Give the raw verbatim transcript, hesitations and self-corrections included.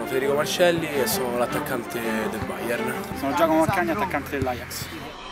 Federico Marcelli e sono l'attaccante del Bayern. Sono Giacomo Maccagni, attaccante dell'Ajax.